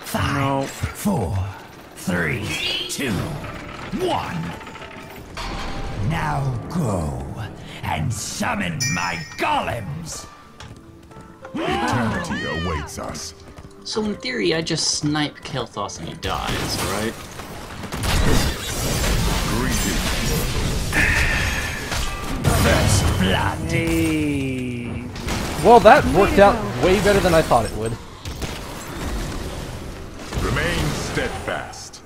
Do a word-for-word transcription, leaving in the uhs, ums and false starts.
Five, No. four, three, two, one. Now go and summon my golems. Eternity awaits us. So in theory, I just snipe Kael'thas and he dies, right? First blood. Hey. Well, that worked out way better than I thought it would. Remain steadfast.